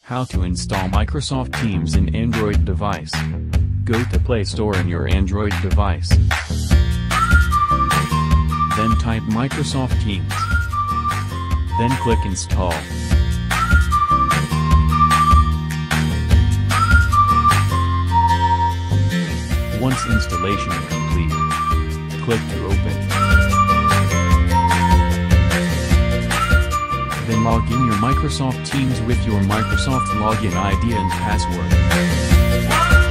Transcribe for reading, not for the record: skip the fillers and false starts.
How to install Microsoft Teams in Android device. Go to Play Store in your Android device. Then type Microsoft Teams. Then click Install. Once installation is complete, click to open. Then log in your Microsoft Teams with your Microsoft login ID and password.